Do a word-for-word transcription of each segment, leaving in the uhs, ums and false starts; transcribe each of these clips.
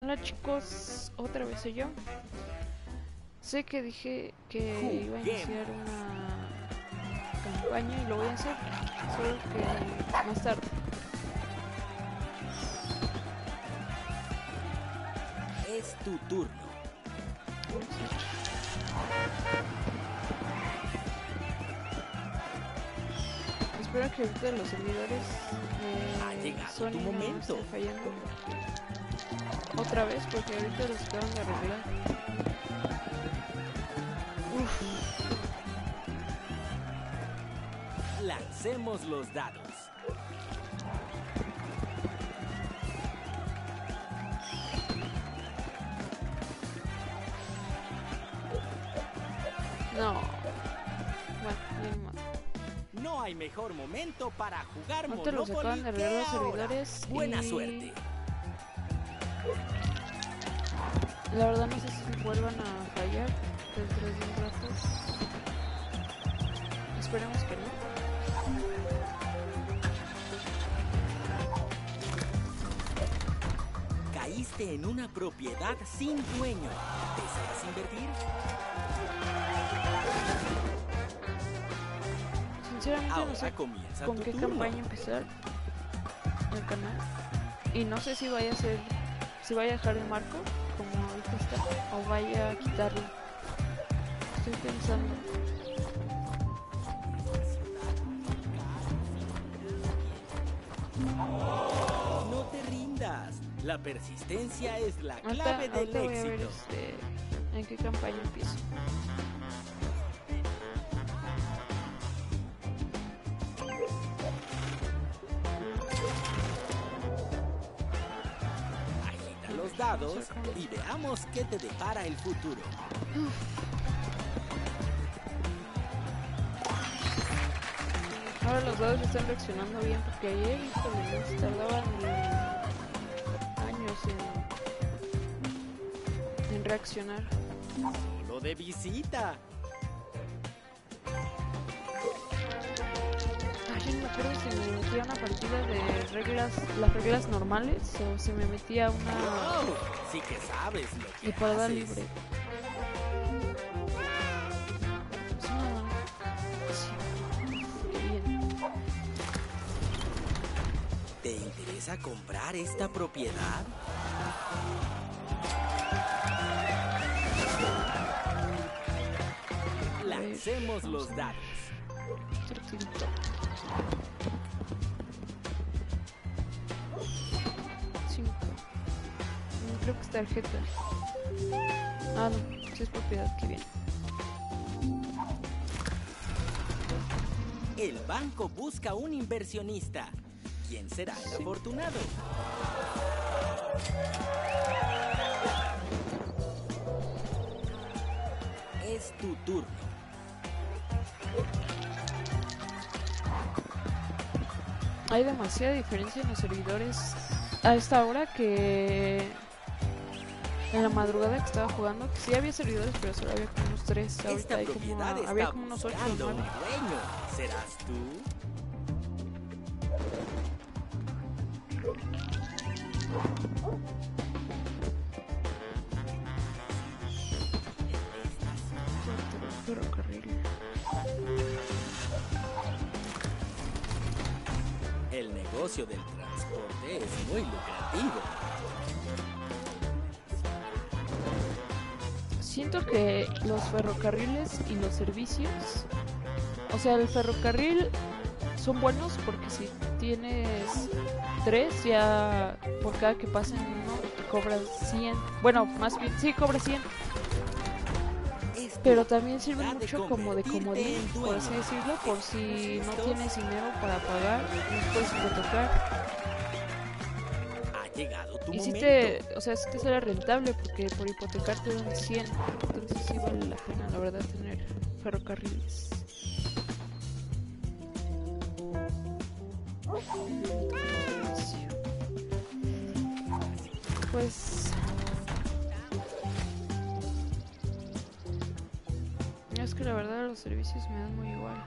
Hola chicos, otra vez soy yo. Sé que dije que iba a iniciar una campaña y lo voy a hacer, solo que más tarde. Es tu turno. Espero que ahorita los servidores Ha eh, llegado Sony tu no momento. esté fallando otra vez, porque ahorita los acaban de arreglar. Uf. Lancemos los dados. No. Bueno, bien mal. No hay mejor momento para jugar Ahorita los Monopoly acaban de que arreglar los ahora. servidores. Buena y... suerte. La verdad no sé si vuelvan a fallar dentro de un rato. Esperemos que no. Caíste en una propiedad sin dueño. ¿Deseas invertir? Sinceramente Ahora no sé comienza con tu qué turno. campaña empezar el canal. Y no sé si vaya a ser, si vaya a dejar el marco como ahorita está o vaya a quitarlo. Estoy pensando. No te rindas. La persistencia es la Ahorita, clave del ahorita voy a ver éxito. este, en qué campaña empiezo. Agita los dados y veamos qué te depara el futuro. Ahora los dados están reaccionando bien, porque ayer, híjole, nos tardaban años en, en reaccionar. Solo de visita. Ay, yo no me acuerdo si me metía a una partida de reglas, las reglas normales, o si me metía a una ¡Wow! Sí que sabes lo que de parada haces. libre. Es una... Sí, qué bien. ¿Te interesa comprar esta propiedad? Lancemos los dados. Otro tinto. Cinco. Mm, Creo que es tarjeta. Ah, no, si es propiedad, qué bien. El banco busca un inversionista. ¿Quién será el Sí. afortunado? Es tu turno. Hay demasiada diferencia en los servidores a esta hora que en la madrugada que estaba jugando, que sí había servidores, pero solo había como unos tres. Ahorita Esta hay como, propiedad a- está había como unos ocho o buscando un nueve. dueño. ¿Serás tú? Ferrocarril. El negocio del transporte es muy lucrativo. Siento que los ferrocarriles y los servicios, o sea, el ferrocarril son buenos porque si tienes tres, ya por cada que pasen uno te cobras cien. Bueno, más bien, sí, cobras cien. Es tu Pero también sirven oportunidad de mucho como de convertirte comodín, en por dueño. así decirlo, por si no ¿Listos? tienes dinero para pagar, los puedes hipotecar. Ha llegado tu Y si momento. te, o sea, si te sale rentable porque por hipotecar te dan cien. Entonces sí vale la pena, la verdad, tener ferrocarriles. Pues es que la verdad los servicios me dan muy igual.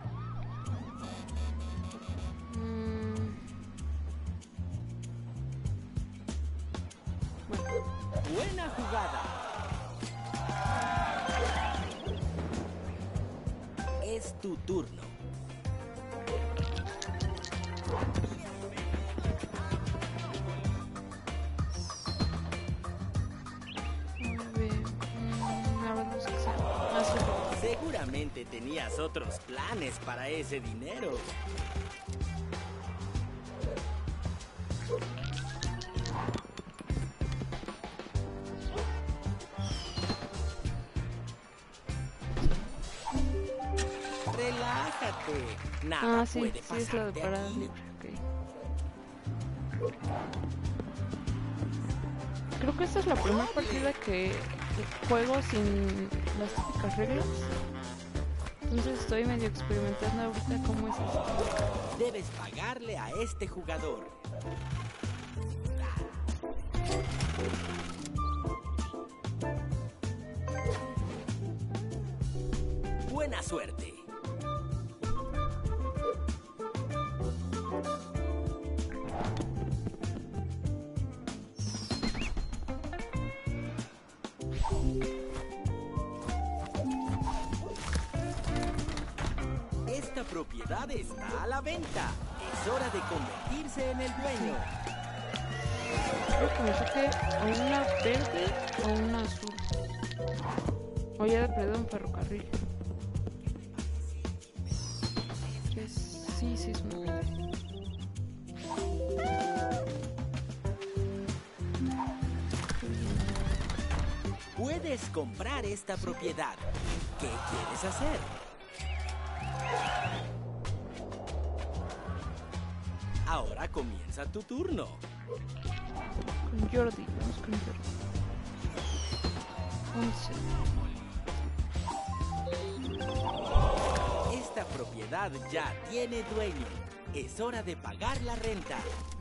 Mm. Bueno, Buena jugada. Es tu turno. Seguramente tenías otros planes para ese dinero. Relájate. Nada ah, sí, puede sí, es la de pasarte parada aquí. libre. Okay. Creo que esta es la primera partida que juego sin las típicas reglas. Entonces estoy medio experimentando ahorita cómo es esto. Debes pagarle a este jugador. Buena suerte. Esta propiedad está a la venta. Es hora de convertirse en el dueño. Creo que me saque o una verde o una azul. O ya de perdido un ferrocarril. Es... Sí, sí, es una verde. Puedes comprar esta propiedad. ¿Qué quieres hacer? Ahora comienza tu turno. Con Jordi, vamos con Jordi. once. Esta propiedad ya tiene dueño. Es hora de pagar la renta.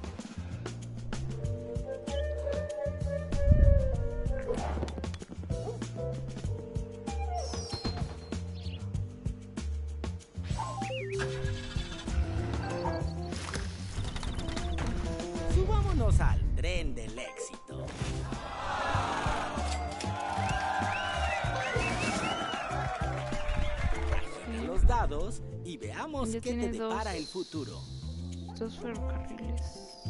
Subámonos al tren del éxito. Agita los dados y veamos Ya qué te tiene depara dos- el futuro. Dos ferrocarriles.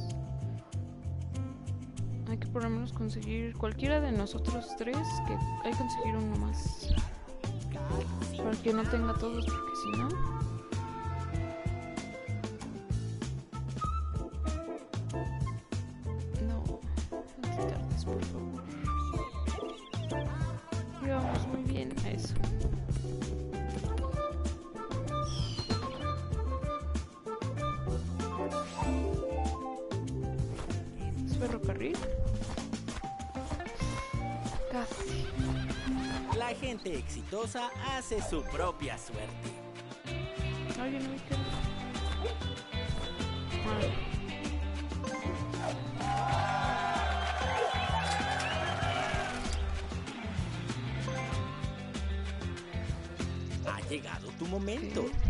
Hay que por lo menos conseguir cualquiera de nosotros tres, que hay que conseguir uno más. Para que no tenga todos, porque si no... No, no te tardes, por favor. Y vamos muy bien a eso. ¿Es ferrocarril? Casi. La gente exitosa hace su propia suerte. Oye, no me quedo. Ah. Ha llegado tu momento. Ok.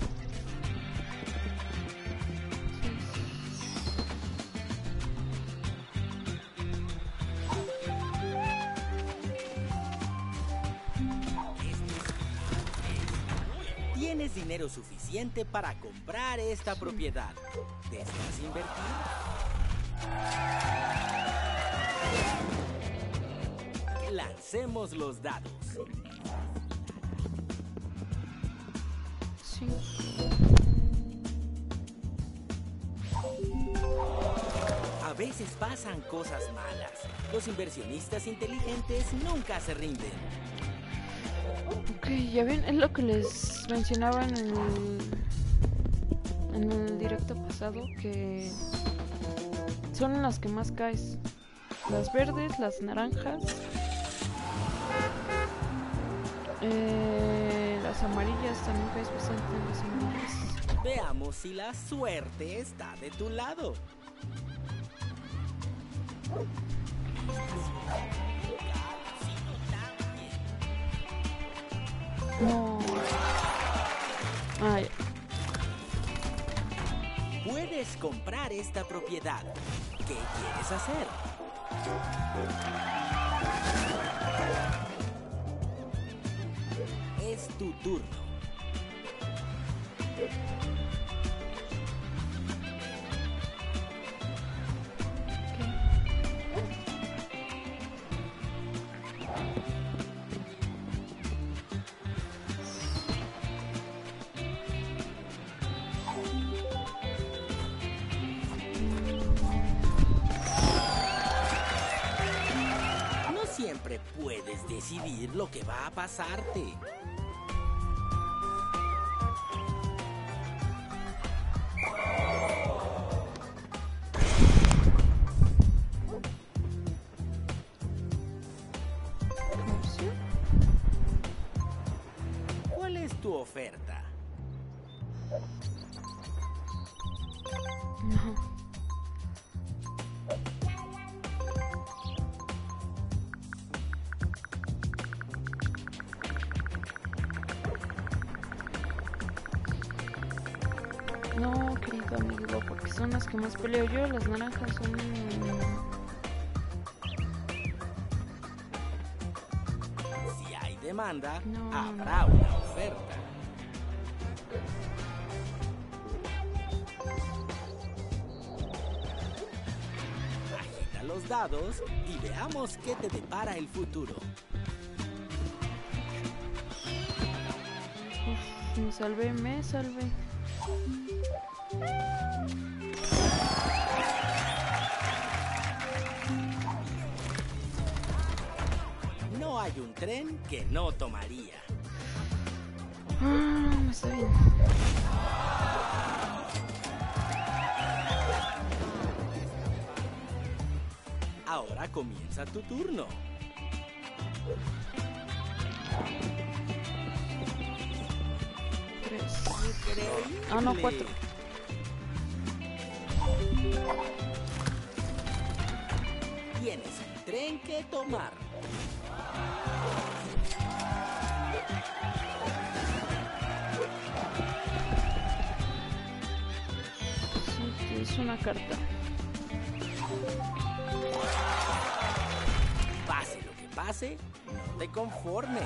Tienes dinero suficiente para comprar esta propiedad. ¿Deseas invertir? Lancemos los dados. Sí. A veces pasan cosas malas. Los inversionistas inteligentes nunca se rinden. Ok, ya ven, es lo que les mencionaba en el, en el directo pasado, que son las que más caes. Las verdes, las naranjas, eh, las amarillas, también caes bastante en las amarillas. Veamos si la suerte está de tu lado. No. Ah, ya. Puedes comprar esta propiedad. ¿Qué quieres hacer? turno. Siempre puedes decidir lo que va a pasarte. ¿Cuál es tu oferta? No. No, querido amigo, porque son las que más peleo yo. Las naranjas son... Si hay demanda, no, habrá no. una oferta. Agita los dados y veamos qué te depara el futuro. Uf, me salvé, me salvé. No hay un tren que no tomaría. Ah, está bien. Ahora comienza tu turno. Tres. Increíble. Ah, no, cuatro. Tienes un tren que tomar. Sí, es una carta. Pase lo que pase, no te conformes.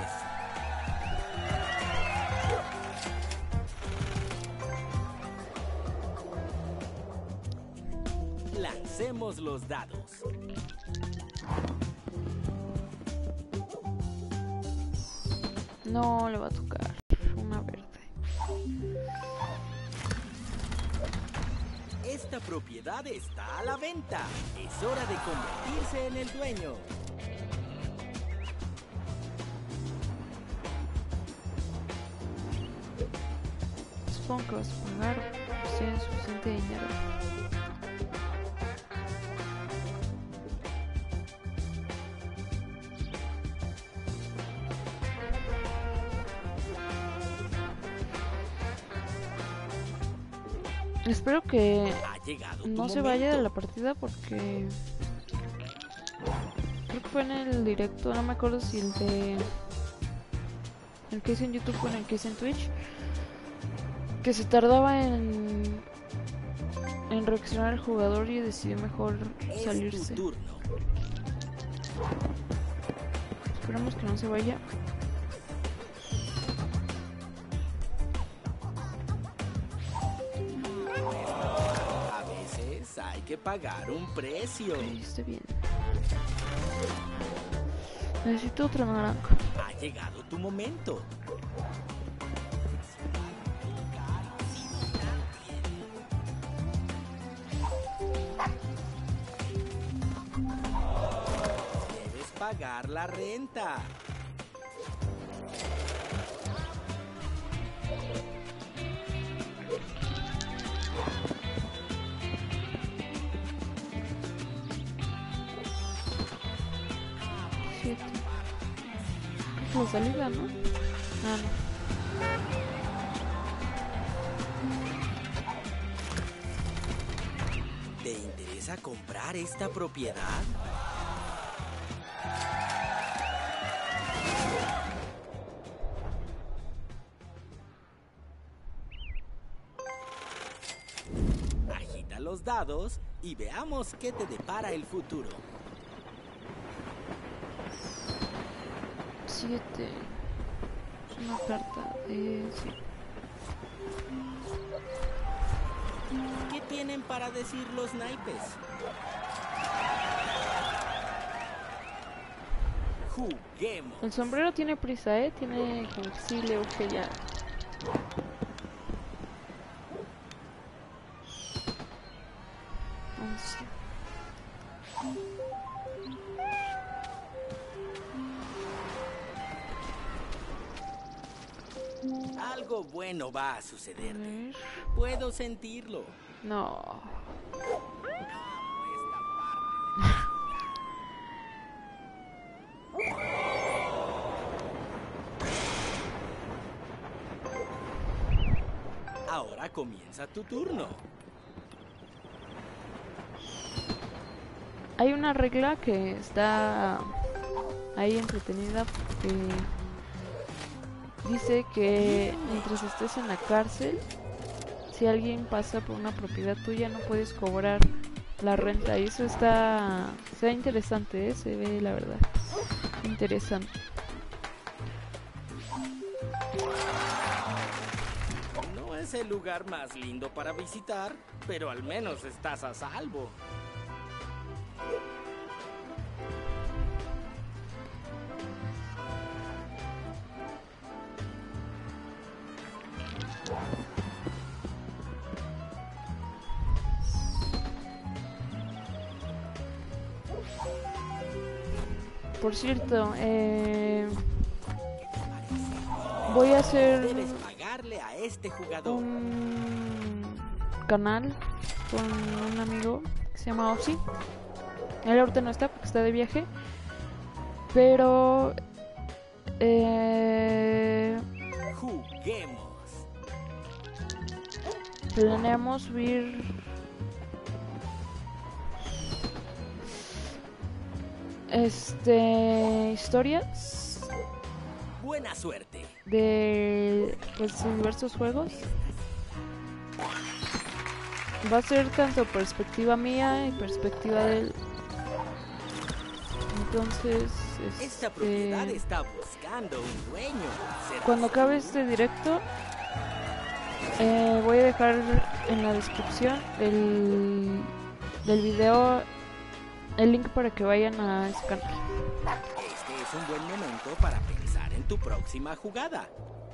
Lancemos los dados. No, le va a tocar una verde. Esta propiedad está a la venta. Es hora de convertirse en el dueño. Supongo que vas a pagar si tienes suficiente dinero. Espero que Ha llegado tu no se momento. vaya de la partida porque creo que fue en el directo, no me acuerdo si el de el que hice en YouTube o en el que hice en Twitch, que se tardaba en en reaccionar el jugador y decidió mejor Es salirse. tu turno. Esperemos que no se vaya. A veces hay que pagar un precio. Ok, está bien. Necesito otra naranja. Ha llegado tu momento. Debes pagar la renta. Siete. Es la salida, ¿no? Ah, no. ¿Te interesa comprar esta propiedad? Agita los dados y veamos qué te depara el futuro. Siete. Una carta de... sí. ¿Qué tienen para decir los naipes? Juguemos. El sombrero tiene prisa, ¿eh? Tiene como que sí le urge ya. once. Algo bueno va a suceder. A ver. Puedo sentirlo. No. Ahora comienza tu turno. Hay una regla que está ahí entretenida porque dice que mientras estés en la cárcel, si alguien pasa por una propiedad tuya no puedes cobrar la renta. Y eso está, está interesante, ¿eh? Se ve la verdad interesante. No es el lugar más lindo para visitar, pero al menos estás a salvo. Por cierto, eh, voy a hacer Debes pagarle a este jugador. un canal con un amigo que se llama Ozzy. Él ahorita no está porque está de viaje, pero eh, Juguemos. planeamos subir este historias Buena suerte. de pues diversos juegos. Va a ser tanto perspectiva mía y perspectiva de él. Entonces, Esta este, propiedad está buscando un dueño. ¿Será cuando acabe este directo, eh, voy a dejar en la descripción del, del video el link para que vayan a ese canal. Este es un buen momento para pensar en tu próxima jugada.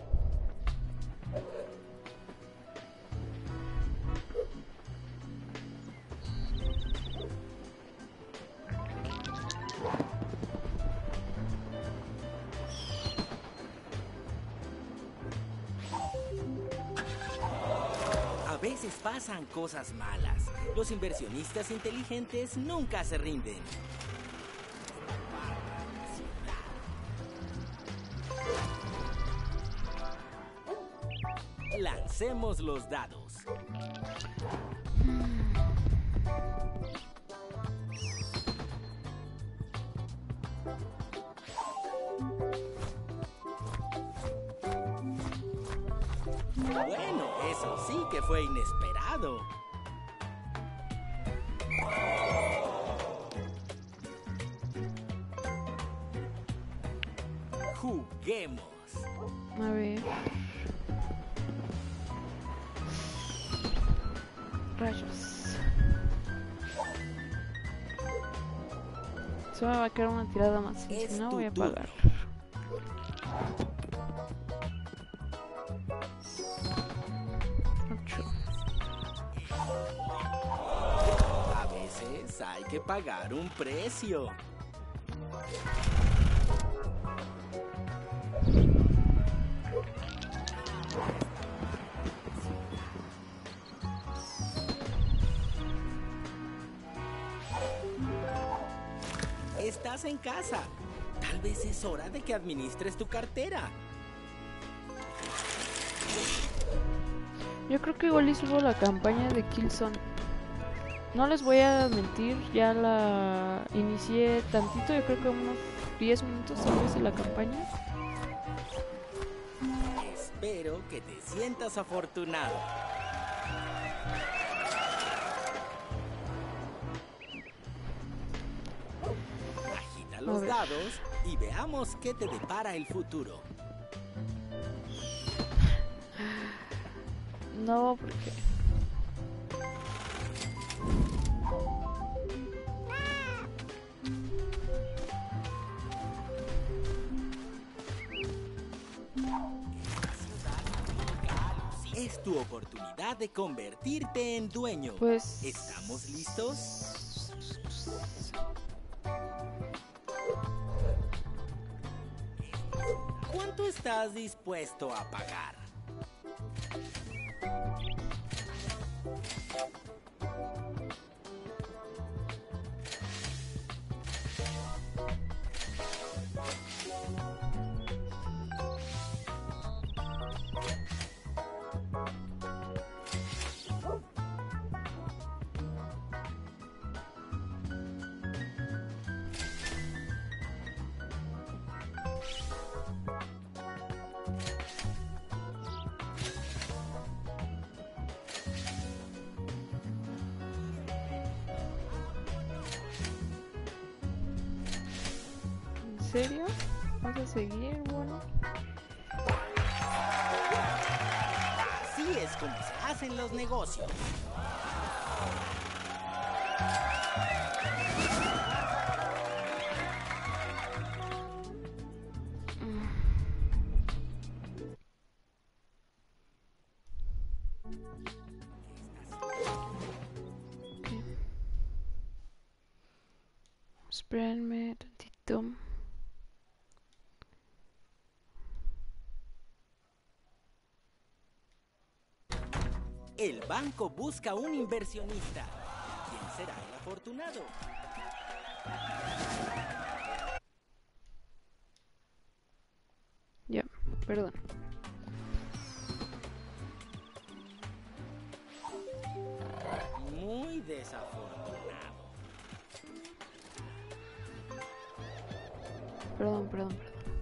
A veces pasan cosas malas. Los inversionistas inteligentes nunca se rinden. Lancemos los dados. Bueno, eso sí que fue inesperado. Juguemos. A ver. Rayos. Se me va a quedar una tirada más. Y si Es no, tu voy a turno. pagar. Ocho. A veces hay que pagar un precio. Estás en casa. Tal vez es hora de que administres tu cartera. Yo creo que igual y subo la campaña de Killzone. No les voy a mentir, ya la inicié tantito, yo creo que unos diez minutos tal vez de la campaña. Espero que te sientas afortunado. Agita los ver. dados y veamos qué te depara el futuro. No, porque... Es tu oportunidad de convertirte en dueño. Pues... ¿Estamos listos? ¿Cuánto estás dispuesto a pagar? ¿En serio? ¿Vas a seguir? Bueno. Así es como se hacen los negocios. Espérenme tantito. El banco busca un inversionista. ¿Quién será el afortunado? Ya, perdón. Muy desafortunado. Perdón, perdón,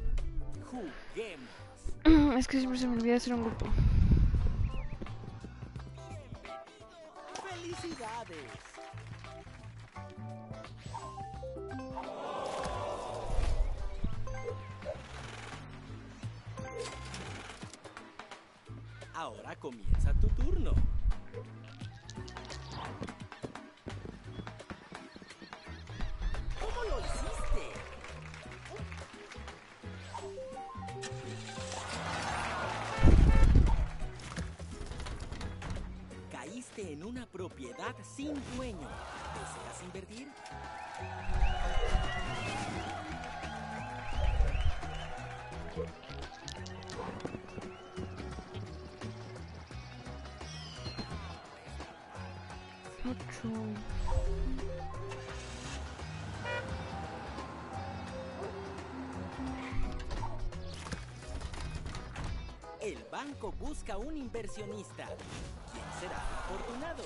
Juguemos. Es que siempre se me olvida hacer un grupo. ¡Felicidades! Ahora comienza tu turno. ¿Cómo lo hiciste? Caíste en una propiedad sin dueño. ¿Deseas invertir? Ocho. El banco busca un inversionista. ¿Quién será el afortunado?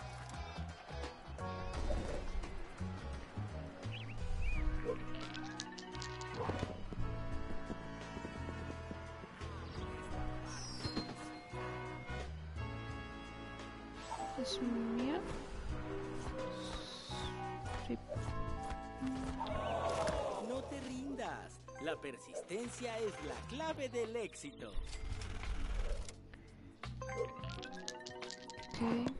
¿Es mía? Sí. No te rindas. La persistencia es la clave del éxito. Ok.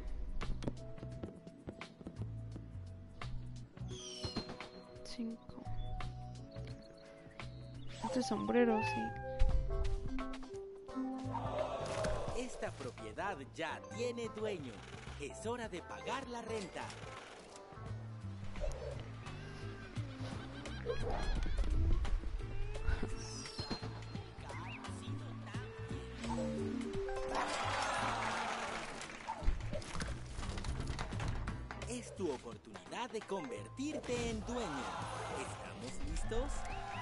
Cinco. Este sombrero, sí. Esta propiedad ya tiene dueño. Es hora de pagar la renta. Es tu oportunidad de convertirte en dueño. ¿Estamos listos?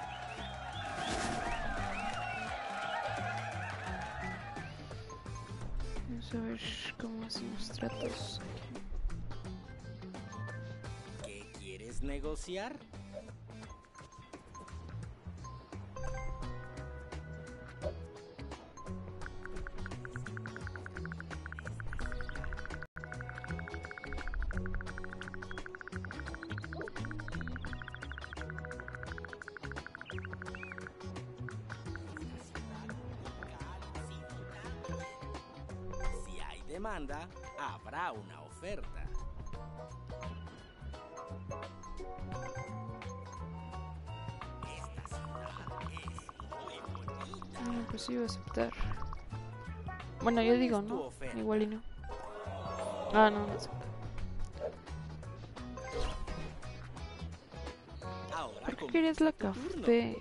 Vamos a ver cómo hacemos tratos. ¿Qué quieres negociar? Si hay demanda, habrá una oferta. Esta ciudad es muy bonita. Ah, pues sí, voy a aceptar. Bueno, yo digo, ¿Cuál es tu ¿no? oferta? Igual y no. Ah, no, no acepto. Ahora ¿Por qué querías la comienza tu turno. café?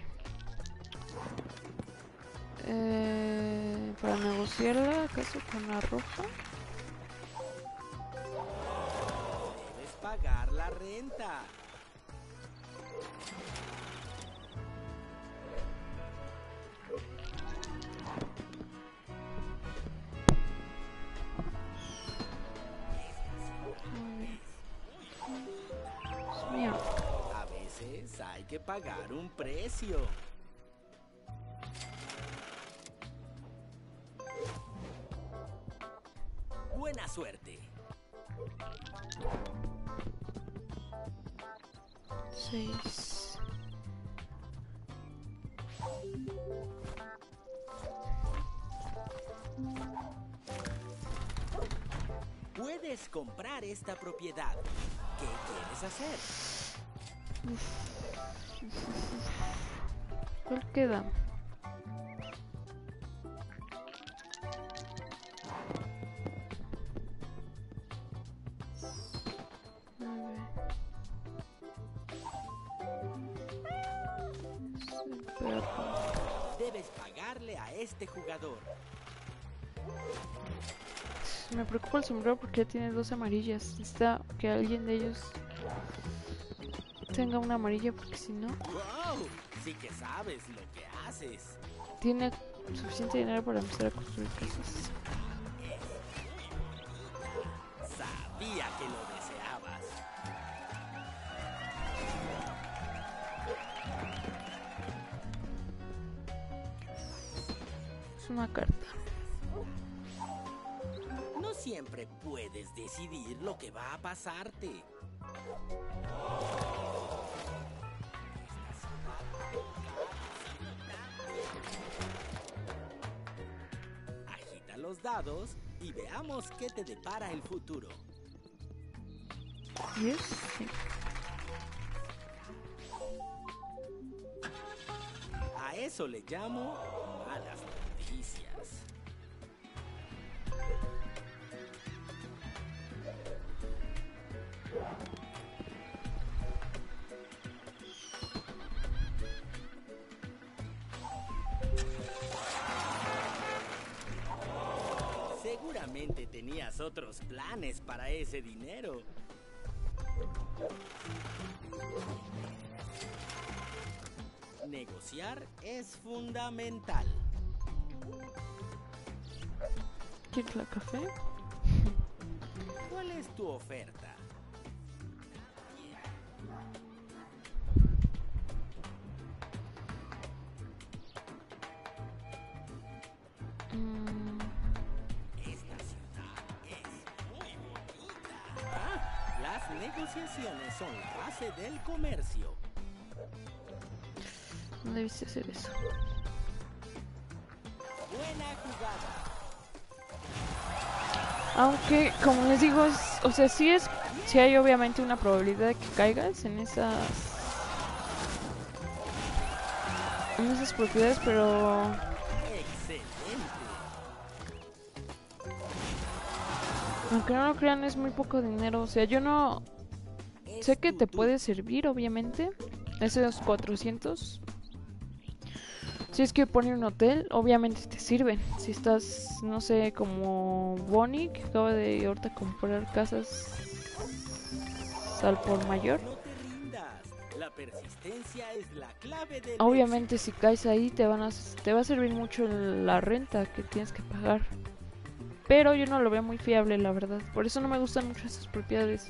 Eh, para negociarla, ¿acaso con la roja? Debes pagar la renta. Muy bien. Es mío. A veces hay que pagar un precio. Buena suerte. Seis. Puedes comprar esta propiedad. ¿Qué quieres hacer? ¿Cuál queda? Nueve. Es el perro. Debes pagarle a este jugador. Me preocupa el sombrero porque ya tiene dos amarillas. Necesita que alguien de ellos tenga una amarilla porque si no, ¡Wow! Sí que sabes lo que haces. tiene suficiente dinero para empezar a construir casas. Sabía que lo deseabas. Es una carta. No siempre puedes decidir lo que va a pasarte. Agita los dados y veamos qué te depara el futuro. ¿Diez? Sí. A eso le llamo malas noticias. Seguramente tenías otros planes para ese dinero. Negociar es fundamental. ¿Quieres la café? ¿Cuál es tu oferta? Mm, Esta ciudad es muy bonita. Ah, las negociaciones son la base del comercio. no debiste hacer eso. Buena jugada. Aunque, como les digo, es, o sea, sí es, sí hay obviamente una probabilidad de que caigas en esas, en esas propiedades, pero Excelente. aunque no lo crean es muy poco dinero. O sea, yo no Es sé que tu te turno. puede servir, obviamente, esos cuatrocientos. Si es que ponen un hotel, obviamente te sirven. Si estás, no sé, como Bonnie, que acaba de ahorita comprar casas al por mayor. No te rindas. La persistencia es la clave del Obviamente si caes ahí te van a te va a servir mucho la renta que tienes que pagar. Pero yo no lo veo muy fiable, la verdad. Por eso no me gustan mucho esas propiedades.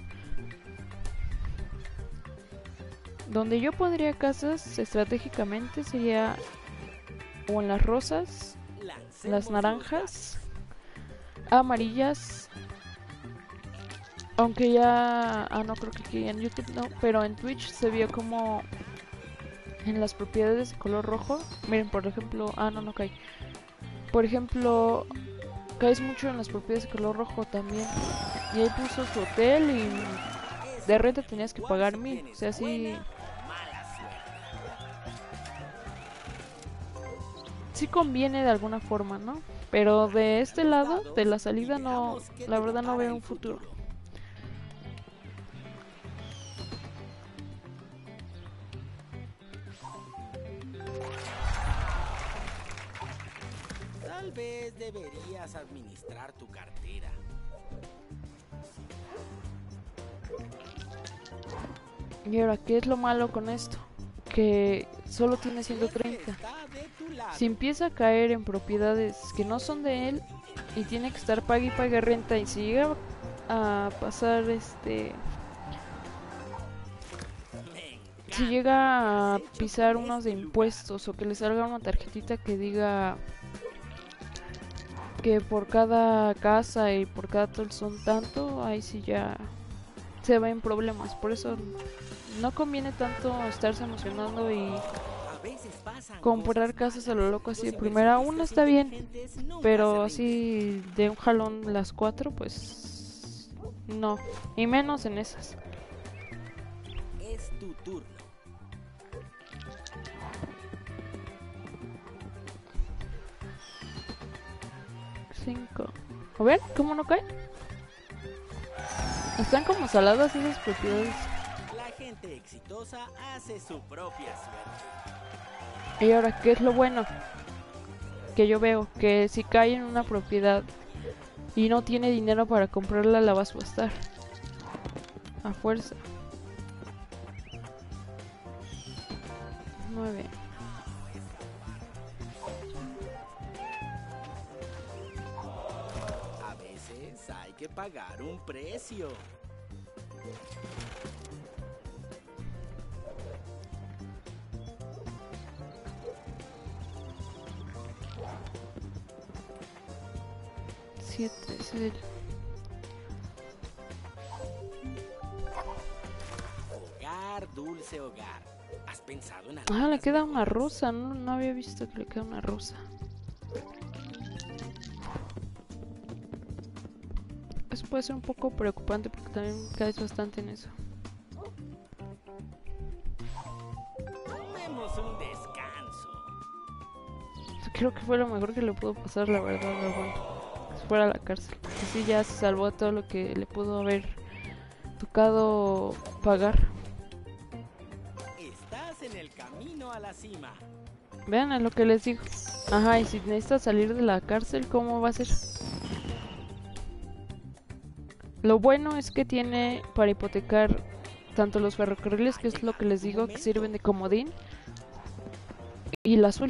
Donde yo pondría casas estratégicamente sería o en las rosas, éxito. Lancemos las los naranjas, amarillas. Aunque ya, ah no creo que aquí en YouTube no, pero en Twitch se vio como en las propiedades de color rojo. Miren, por ejemplo, ah no no cae. Por ejemplo, caes mucho en las propiedades de color rojo también. Y ahí puso su hotel y de renta tenías que pagar mil. O sea, sí, sí conviene de alguna forma, ¿no? Pero de este lado, de la salida, no, la verdad no veo un futuro. Tal vez deberías administrar tu cartera. Y ahora, ¿qué es lo malo con esto? Que solo tiene ciento treinta. Si empieza a caer en propiedades que no son de él y tiene que estar pague y pague renta, y si llega a pasar este... Si llega a pisar unos de impuestos o que le salga una tarjetita que diga que por cada casa y por cada tol son tanto, ahí sí ya se va en problemas. Por eso no conviene tanto estarse emocionando y comprar casas a lo loco así de primera. Una está bien, pero así de un jalón las cuatro, pues no, y menos en esas. Es tu turno. Cinco. A ver, ¿cómo no cae? Están como saladas esas propiedades. La gente exitosa hace su propia suerte. Y ahora, ¿qué es lo bueno? Que yo veo que si cae en una propiedad y no tiene dinero para comprarla, la va a subastar a fuerza. Nueve. A veces hay que pagar un precio. Siete, es el... Hogar, dulce hogar. ¿Has pensado en algo? Ah, le queda una rosa, no, no había visto que le queda una rosa. Eso puede ser un poco preocupante porque también caes bastante en eso. Tomemos un descanso. Creo que fue lo mejor que le pudo pasar, la verdad, lo bueno. Que se fuera a la cárcel. Así ya se salvó todo lo que le pudo haber tocado pagar. Estás en el camino a la cima. Vean, es lo que les digo. Ajá, y si necesita salir de la cárcel, ¿cómo va a ser? Lo bueno es que tiene para hipotecar tanto los ferrocarriles, que es lo que les digo, que sirven de comodín, y el azul.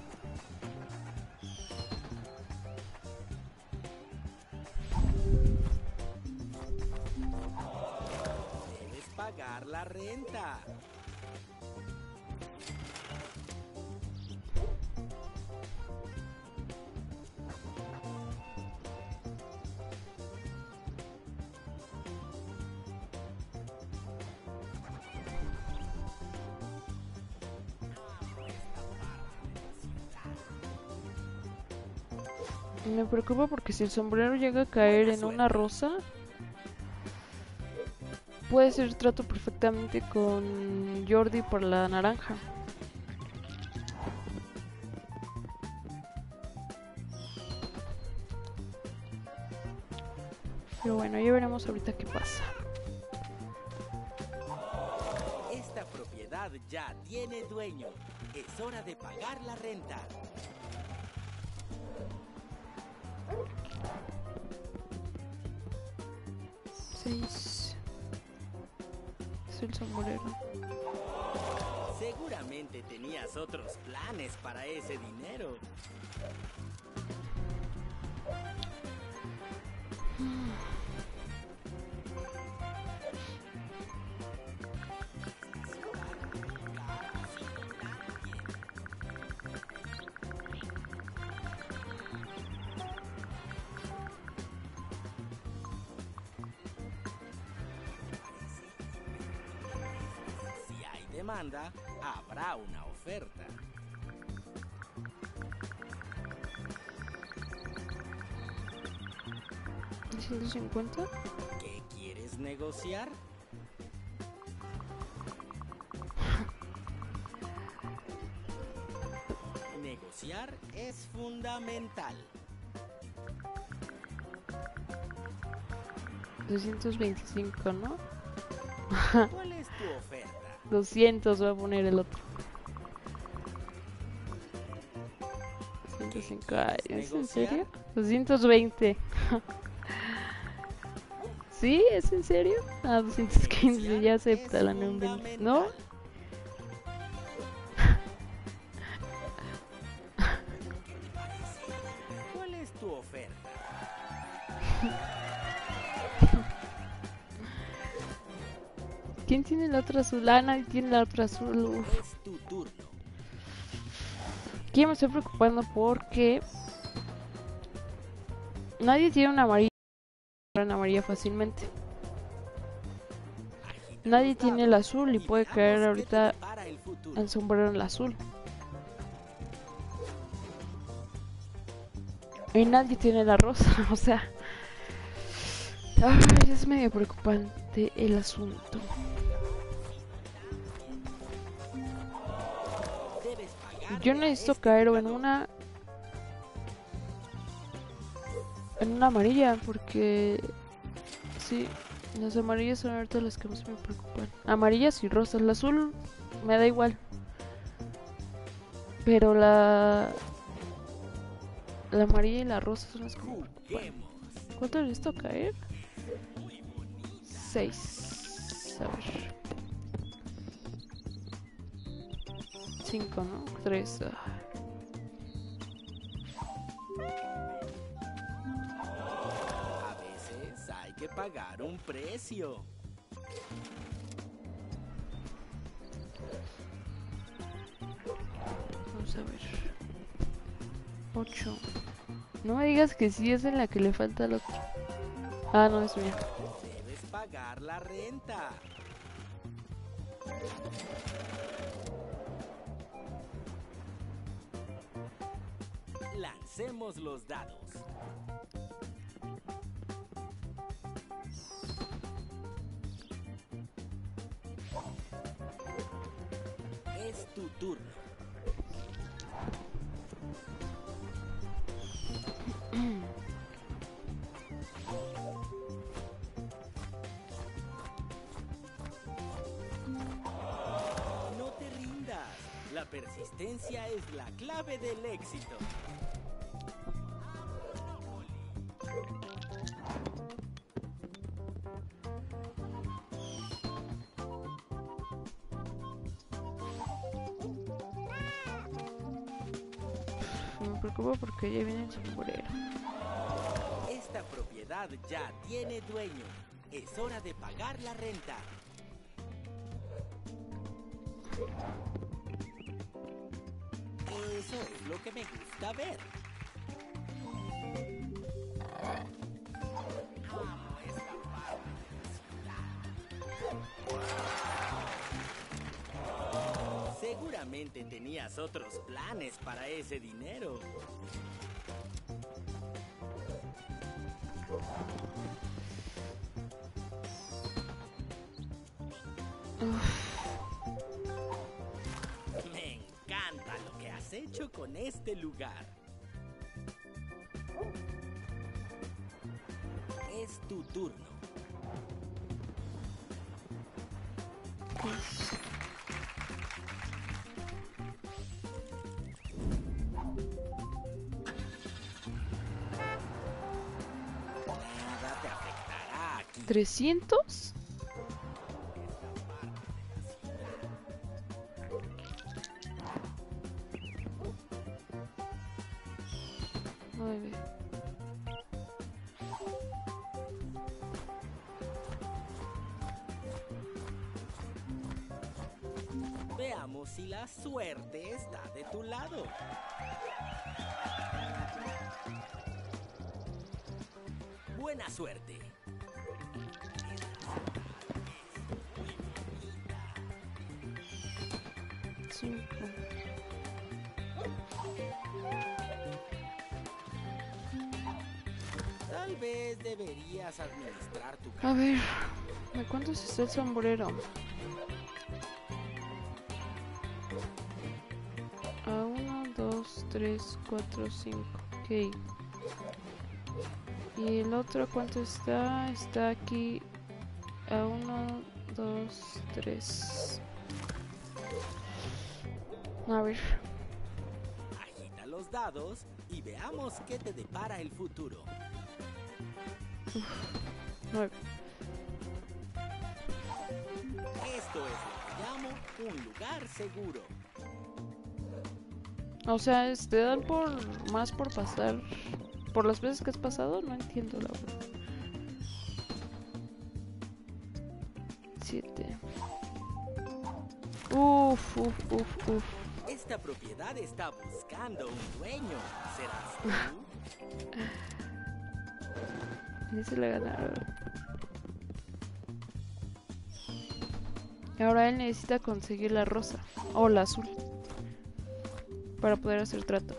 Debes pagar la renta. Me preocupa porque si el sombrero llega a caer en una rosa, puede ser trato perfectamente con Jordi por la naranja. Pero bueno, ya veremos ahorita qué pasa. Esta propiedad ya tiene dueño. Es hora de pagar la renta. Seis. Es el sombrero. Seguramente tenías otros planes para ese dinero. Si hay demanda, habrá una oferta. ciento cincuenta. ¿Qué quieres negociar? Negociar es fundamental. doscientos veinticinco, ¿no? ¿Cuál es tu oferta? doscientos voy a poner el otro. ciento cinco. Ay, ¿es en serio? doscientos veinte. ¿Sí? ¿Es en serio? Ah, doscientos quince, ya acepta la no inventes. ¿No? ¿Cuál es tu oferta? ¿Quién tiene la otra azul? Ah, nadie tiene la otra azul. Uf. Es tu turno. Aquí me estoy preocupando porque nadie tiene una amarilla. Una amarilla fácilmente. Nadie tiene el azul y puede caer ahorita el sombrero en el azul. Y nadie tiene la rosa, o sea. Ay, es medio preocupante el asunto. Yo necesito caer o en una en una amarilla porque sí, las amarillas son ahorita las que más me preocupan. Amarillas y rosas, la azul me da igual. Pero la la amarilla y la rosa son las que me preocupan. ¿Cuánto necesito caer? seis. A ver. cinco, ¿no? tres. Ah. A veces hay que pagar un precio. Vamos a ver. ocho. No me digas que sí es en la que le falta el otro. Ah, no, es mía. Debes pagar la renta. Lancemos los dados. Es tu turno. No te rindas. La persistencia es la clave del éxito. Me preocupa porque ya viene el sombrero. Esta propiedad ya tiene dueño. Es hora de pagar la renta. Eso es lo que me gusta ver. Amo esta parte de la ciudad. Seguramente tenías otros planes para ese dinero. Me encanta lo que has hecho con este lugar. Es tu turno. Nada te afectará aquí. ¿trescientos? nueve. Veamos si la suerte está de tu lado. Buena suerte. cinco. Tal Tal vez deberías administrar tu A cartera. ver, ¿de cuántos está el sombrero? A uno, dos, tres, cuatro, cinco. Ok. Y el otro, ¿cuánto está? Está aquí. A uno, dos, tres. A ver. Agita los dados y veamos qué te depara el futuro. Nueve. Esto es lo que llamo un lugar seguro. O sea, este dan por más por pasar. Por las veces que has pasado, no entiendo la verdad. Siete. Uf, uf, uf, uf. Esta propiedad está buscando un dueño. ¿Serás tú? Y se le ganaron. Ahora él necesita conseguir la rosa. O la azul. Para poder hacer trato.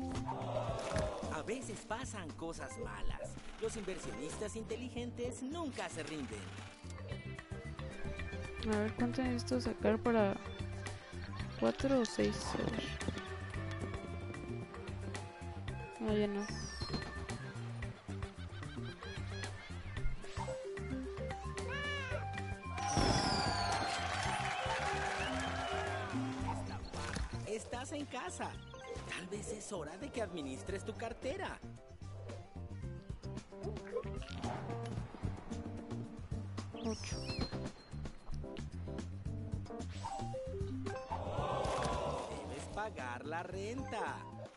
A veces pasan cosas malas. Los inversionistas inteligentes nunca se rinden. A ver, ¿cuánto necesito sacar para cuatro o seis? A ver. Ah, ya no. Estás en casa. Tal vez es hora de que administres tu cartera. Ocho. Debes pagar la renta.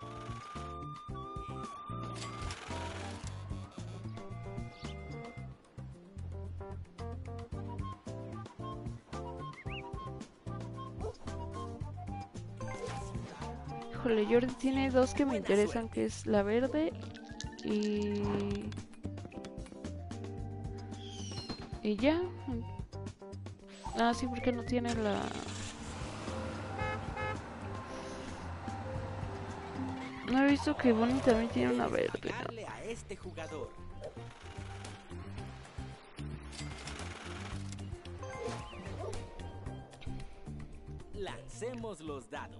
Híjole, Jordi tiene dos que me interesan, que es la verde y... Y ya. Ah, sí, porque no tiene la... No he visto que Bonnie también tiene una Debes verde, ¿no? pagarle a este jugador. Lancemos los dados.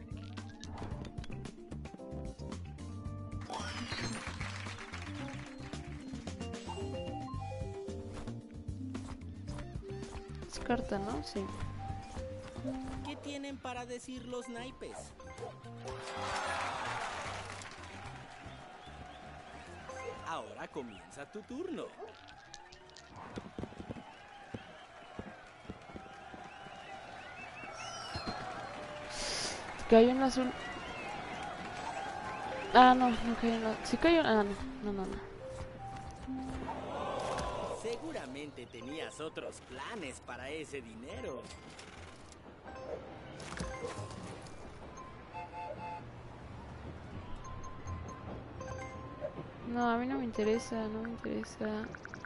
Es carta, ¿no? Sí. ¿Qué tienen para decir los naipes? Ahora comienza tu turno. Cayó en azul. Ah, no, no cayó en azul. Sí cayó en... Ah, no, no, no, no. Seguramente tenías otros planes para ese dinero. No, a mí no me interesa, no me interesa.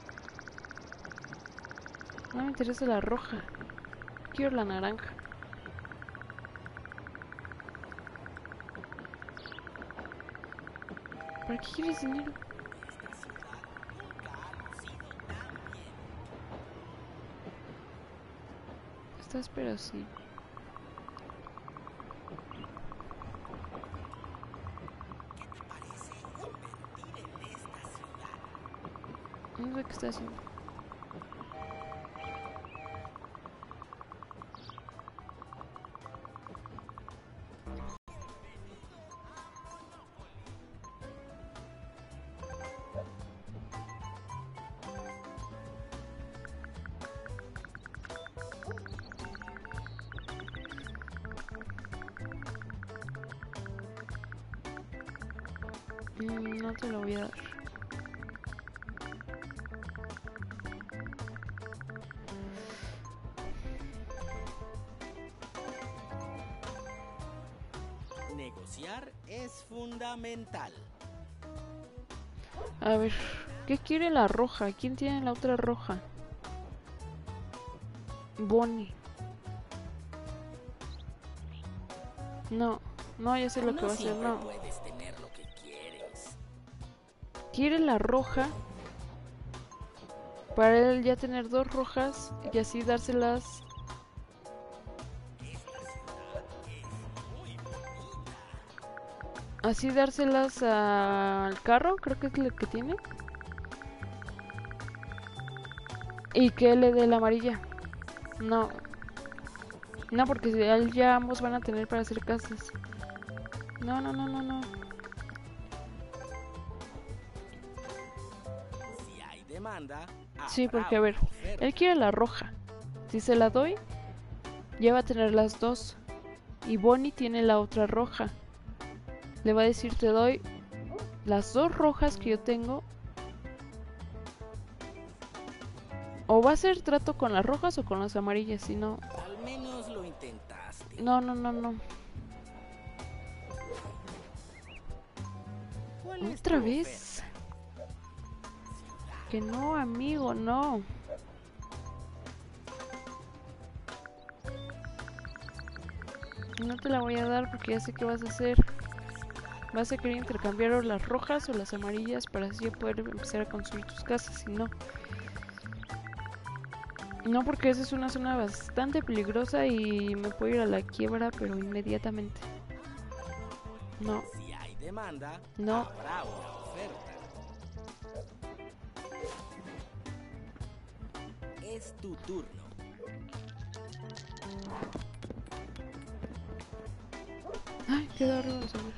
No me interesa la roja. Quiero la naranja. ¿Para qué quieres dinero? Esta ciudad nunca ha lucido tan bien. Estás pero sí. ¿Qué te parece invertir en esta ciudad? No sé qué está haciendo. Mm, no te lo voy a dar. Negociar es fundamental. A ver, ¿qué quiere la roja? ¿Quién tiene la otra roja? Bonnie. No, no, ya sé lo que No va a hacer, siempre no. puedes tener lo que quieres. Quiere la roja Para él ya tener dos rojas y así dárselas. Así dárselas al carro, creo que es lo que tiene. Y que él le dé la amarilla. No. No, porque él ya ambos van a tener para hacer casas. No, no, no, no, no. Si hay demanda, Sí, habrá porque a ver, una oferta. él quiere la roja. Si se la doy, ya va a tener las dos. Y Bonnie tiene la otra roja. Le va a decir, te doy las dos rojas que yo tengo. O va a hacer trato con las rojas o con las amarillas, si no... Al menos lo intentaste. No, no, no, no. ¿Cuál es ¿Otra tu vez? oferta? Que no, amigo, no. No te la voy a dar porque ya sé qué vas a hacer. Vas a querer intercambiar o las rojas o las amarillas para así poder empezar a construir tus casas, y no. No, porque esa es una zona bastante peligrosa y me puedo ir a la quiebra, pero inmediatamente. No, Si hay demanda, no. habrá una oferta. Es tu turno. Ay, quedó arriba de subir.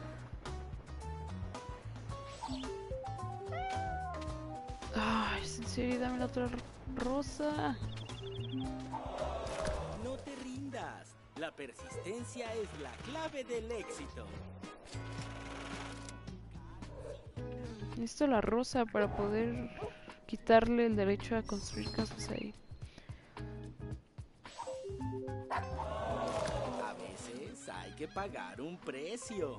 Ay, en serio, dame la otra ro- rosa. No te rindas. La persistencia es la clave del éxito. Necesito la rosa para poder quitarle el derecho a construir casas ahí. A veces hay que pagar un precio.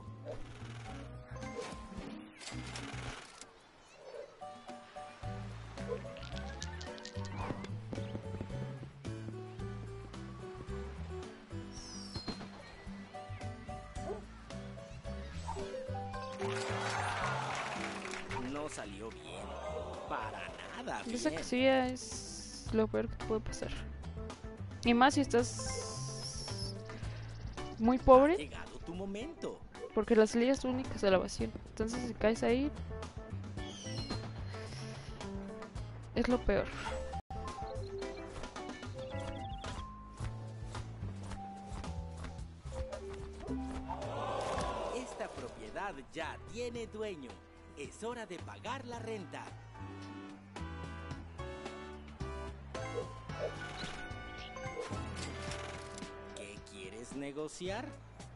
No salió bien. Para nada bien. Esa casilla es lo peor que te puede pasar. Y más si estás muy Ha pobre, llegado tu momento. porque la salida es única, a la vacía. Entonces si caes ahí, es lo peor. Esta propiedad ya tiene dueño. Es hora de pagar la renta. ¿Qué quieres negociar?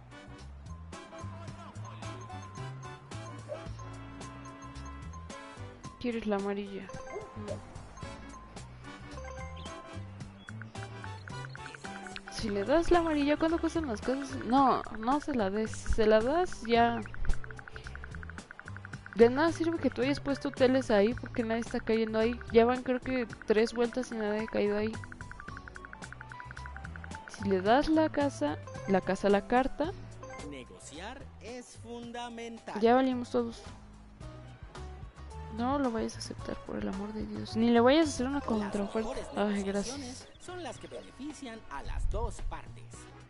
¿Quieres la amarilla? Si le das la amarilla, ¿cuánto cuestan las cosas? No, no se la des. Si se la das, ya... De nada sirve que tú hayas puesto hoteles ahí porque nadie está cayendo ahí. Ya van creo que tres vueltas y nadie ha caído ahí. Si le das la casa, la casa a la carta, Negociar es fundamental. ya valimos todos. No lo vayas a aceptar, por el amor de Dios. Ni le vayas a hacer una Las contraoferta. mejores Ay, negociaciones gracias. son las que benefician a las dos partes.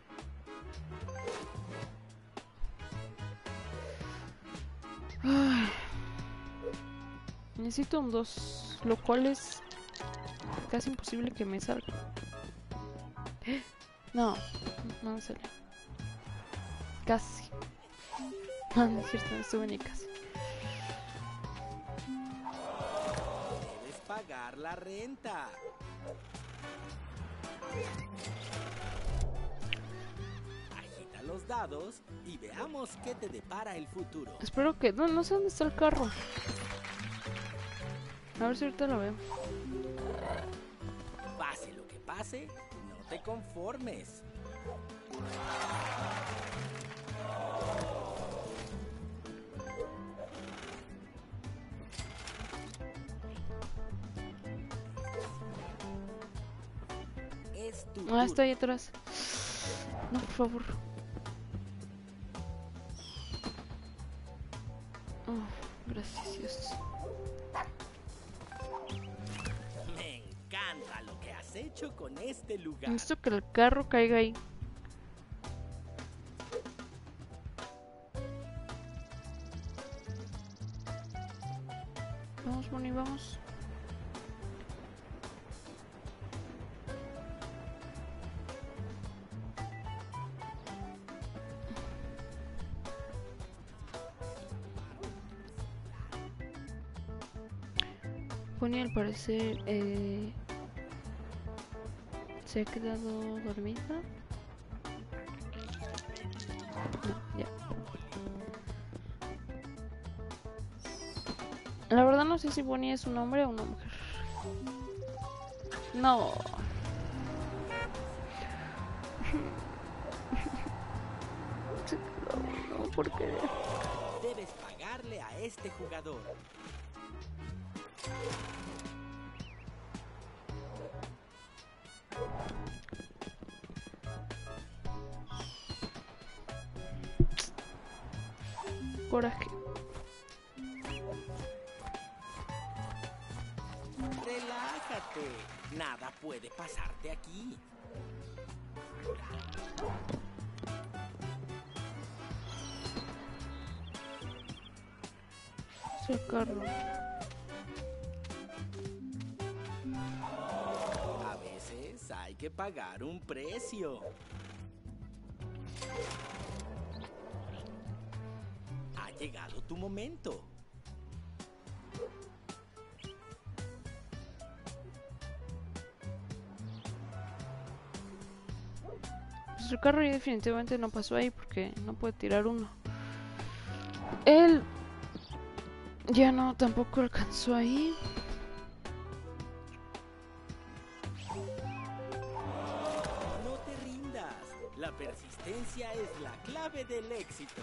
Ay. Necesito un dos, lo cual es casi imposible que me salga. No, no me sale. Casi. No, no es cierto, no estuve ni casi. Debes pagar la renta. Agita los dados y veamos qué te depara el futuro. Espero que... No, no sé dónde está el carro. A ver si ahorita lo veo. Pase lo que pase, no te conformes. Es tu Ah, turno. está ahí atrás. No, por favor. Oh, gracias, Dios. has hecho con este lugar? Necesito que el carro caiga ahí. Vamos, Bonnie, vamos. Bonnie al parecer eh, se ha quedado dormida. No, ya. La verdad no sé si Bonnie es un hombre o una mujer. No. Se quedó, no, ¿por qué? Debes pagarle a este jugador. Coraje. Relájate. Nada puede pasarte aquí. Es el carro. A veces hay que pagar un precio. Ha llegado tu momento. Pues el carro ya definitivamente no pasó ahí porque no puede tirar uno. Él ya no tampoco alcanzó ahí. No te rindas. La persistencia es la clave del éxito.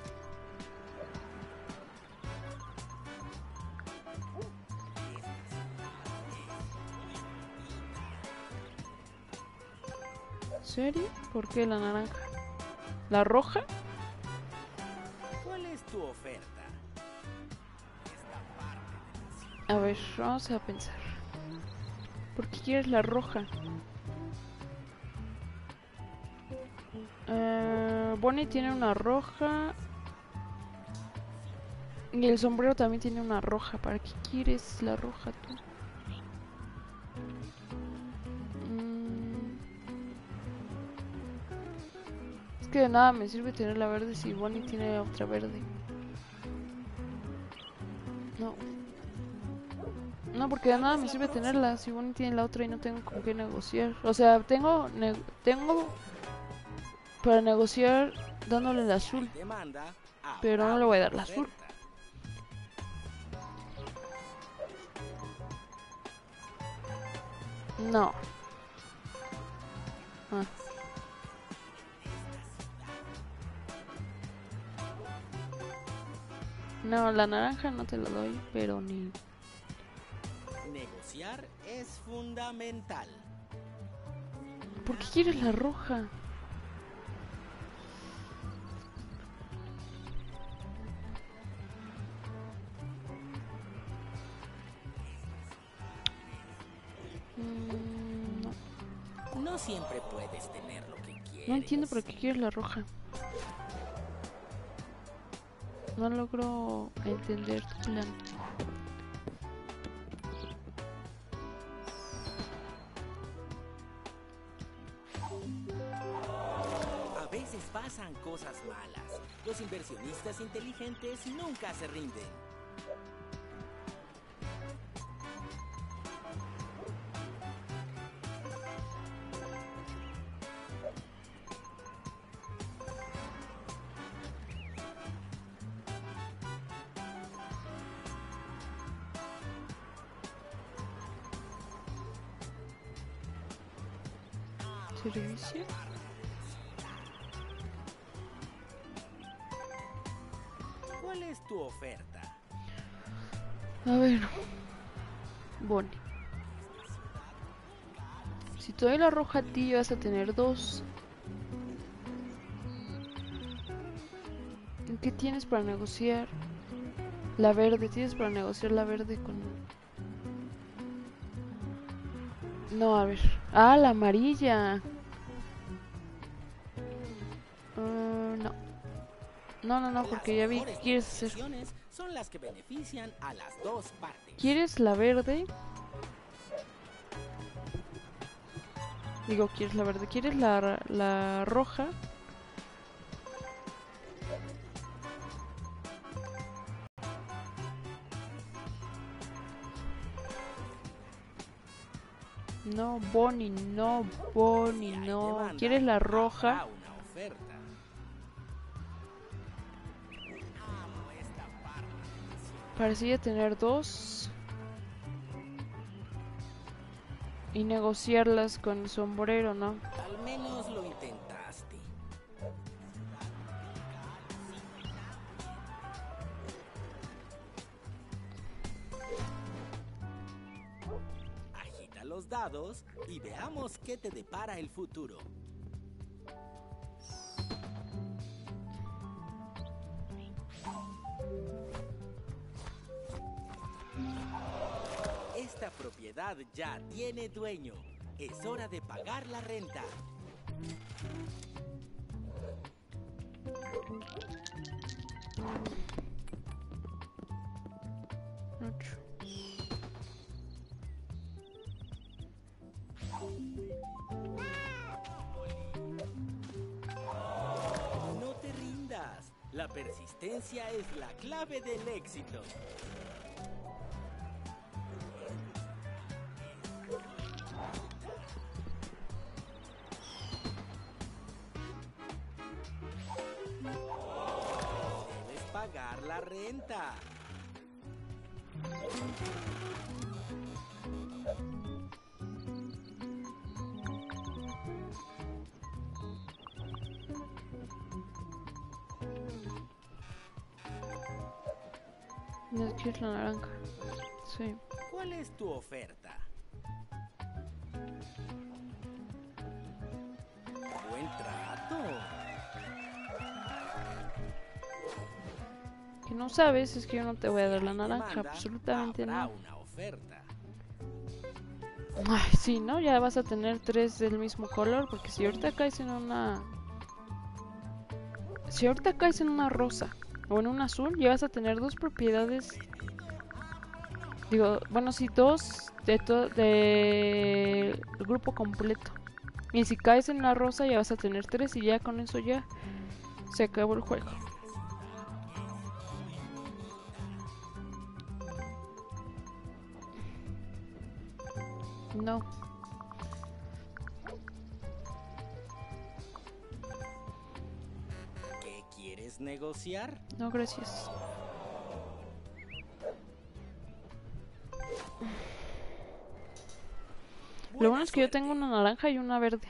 ¿En serio? ¿Por qué la naranja? ¿La roja? ¿Cuál es tu oferta? Esta parte de la ciudad. A ver, vamos a pensar. ¿Por qué quieres la roja? Uh, Bonnie tiene una roja. Y el sombrero también tiene una roja. ¿Para qué quieres la roja tú? Mm. Es que de nada me sirve tener la verde si Bonnie tiene otra verde. No. No, porque de nada me sirve tenerla si Bonnie tiene la otra y no tengo con qué negociar. O sea, tengo ne tengo para negociar dándole el azul, Demanda, pero no le voy a dar el azul. oferta. No. Ah. No, la naranja no te la doy, pero ni... Negociar es fundamental. ¿Por qué quieres la roja? Mm, no. No siempre puedes tener lo que quieres. No entiendo por qué quieres la roja. No logro entender tu plan. A veces pasan cosas malas. Los inversionistas inteligentes nunca se rinden. ¿Servicio? ¿Cuál es tu oferta? A ver. Bonnie. Si te doy la roja a ti, vas a tener dos. ¿Qué tienes para negociar? La verde, tienes para negociar la verde con... No, a ver. Ah, la amarilla. Uh, no. No, no, no, porque ya vi que quieres hacer. Son las que benefician a las dos partes. ¿Quieres la verde? Digo, ¿quieres la verde? ¿Quieres la, la roja? No, Bonnie, no, Bonnie, no. ¿Quieres la roja? Parecía tener dos. Y negociarlas con el sombrero, ¿no? Al menos lo intentaste. Agita los dados y veamos qué te depara el futuro. Esta propiedad ya tiene dueño. Es hora de pagar la renta. Ocho. No te rindas. La persistencia es la clave del éxito. Debes pagar la renta. No quieres la naranja. Sí. ¿Cuál es tu oferta? Buen trato. Que no sabes es que yo no te voy a dar la naranja, Demanda, absolutamente habrá no. una oferta. Ay, sí, ¿no? Ya vas a tener tres del mismo color, porque si ahorita caes en una... Si ahorita caes en una rosa o en un azul, ya vas a tener dos propiedades. Digo, bueno, sí, dos de todo de grupo completo. Y si caes en la rosa, ya vas a tener tres y ya con eso ya se acabó el juego. No. ¿Qué quieres negociar? No, gracias. Lo bueno es que yo tengo una naranja y una verde.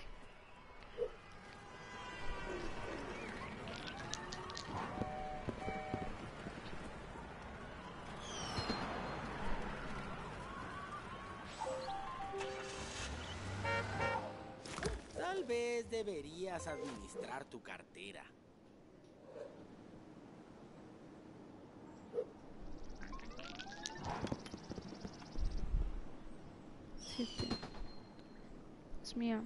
Tal vez deberías administrar tu cartera. Siete. Es mía.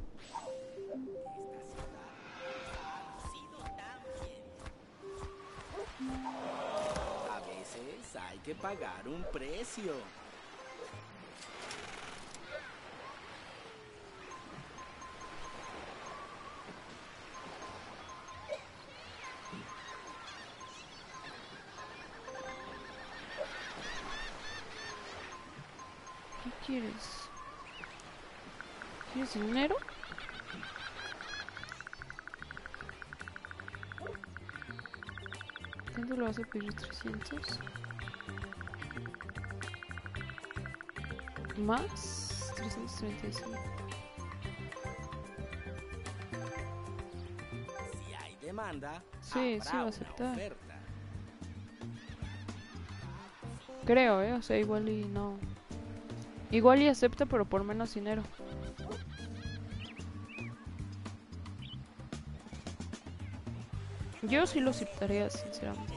A veces hay que pagar un precio. ¿Qué quieres? ¿Quieres dinero? ¿Cuánto lo vas a pedir? trescientos. Más trescientos treinta y cinco. Si hay demanda, Sí, habrá sí va a una aceptar. oferta. Creo, eh, o sea, igual y no. Igual y acepta, pero por menos dinero. Yo sí lo aceptaría, sinceramente.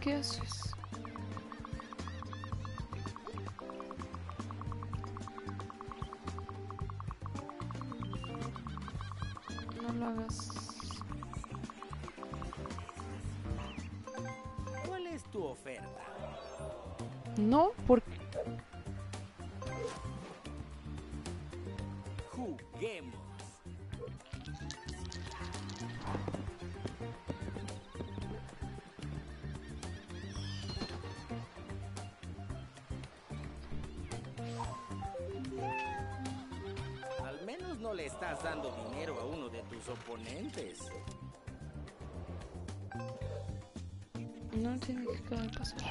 ¿Qué haces? No lo hagas. ¿Cuál es tu oferta? No, porque... Juguemos. Al menos no le estás dando dinero a uno de tus oponentes. No tiene que acabar de pasar.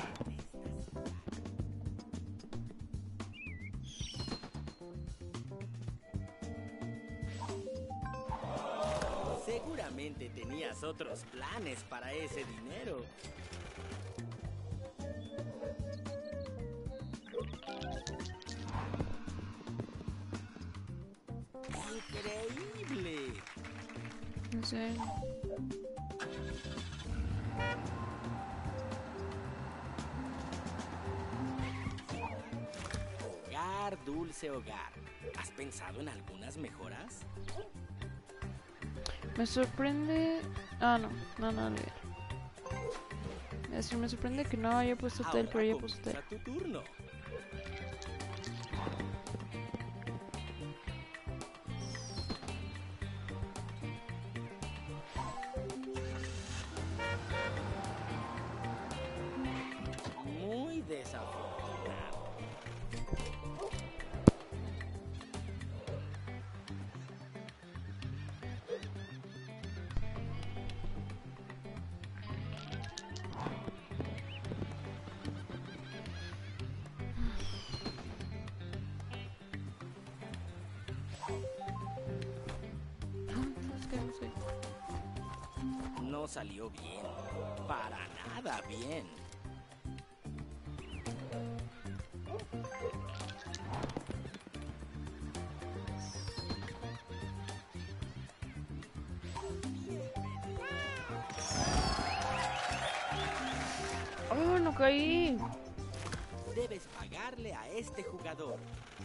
Seguramente tenías otros planes para ese dinero. ¡Increíble! No sé. Hogar, dulce hogar. ¿Has pensado en algunas mejoras? Me sorprende... Ah, no. No, no, no. Es decir, me sorprende que no haya puesto hotel, pero haya puesto hotel. Ahora comienza tu turno. Muy desafortunado. Es que no sé. No salió bien. Para nada bien. ¡Oh, no caí! Debes pagarle a este jugador.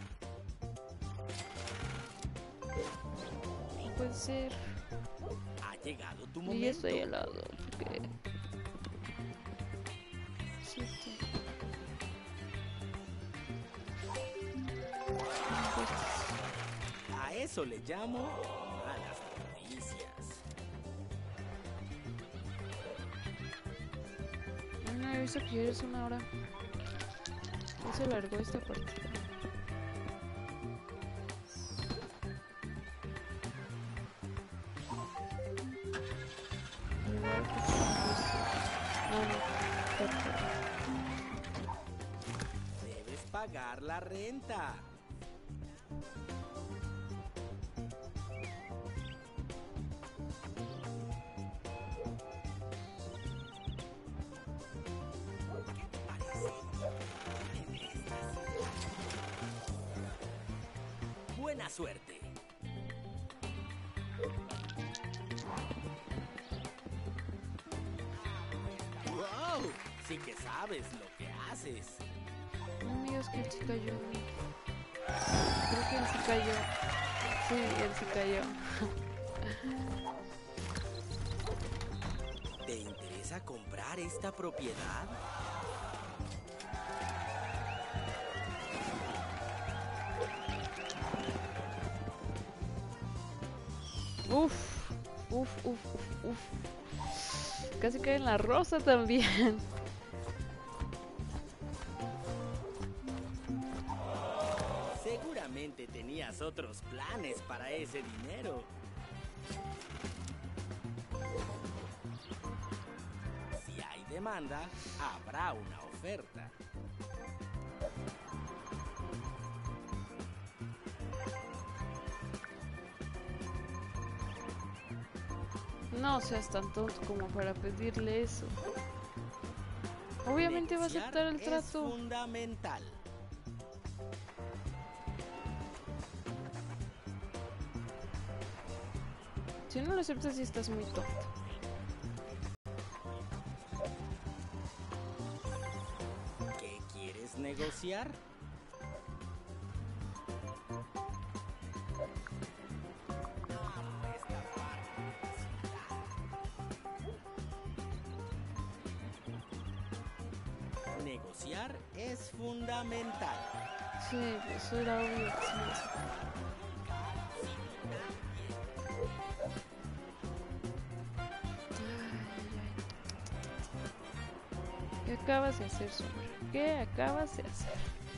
No puede ser. Ha llegado tu Y momento. ya estoy al lado. Porque... Siete. Pues, A eso le llamo malas noticias. no he visto que ya es una hora. Ya se alargó esta partida. Igual que ah, no. Perfecto. Debes pagar la renta. ¿Qué te parece? Buena suerte. ¡Wow! Sí que sabes lo que haces. No me digas que él sí cayó. Creo que él sí cayó. Sí, él sí cayó. ¿Te interesa comprar esta propiedad? Uf, uf, uf, uf, uf. Casi cae en la rosa también. Seguramente tenías otros planes para ese dinero. Si hay demanda, habrá una oferta. No seas tan tonto como para pedirle eso. Obviamente va a Negociar aceptar el es trato. fundamental. Si no lo aceptas, sí estás muy tonto. negociar? Negociar es fundamental. Sí, eso era obvio que sí me hace. ¿Qué acabas de hacer, Sombra? ¿Qué acabas de hacer?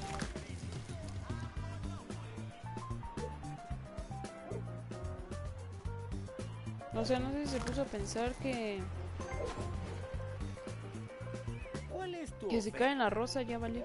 O sea, no sé si se puso a pensar que... ¿Cuál es tu Que se oferta? cae en la rosa, ya valió.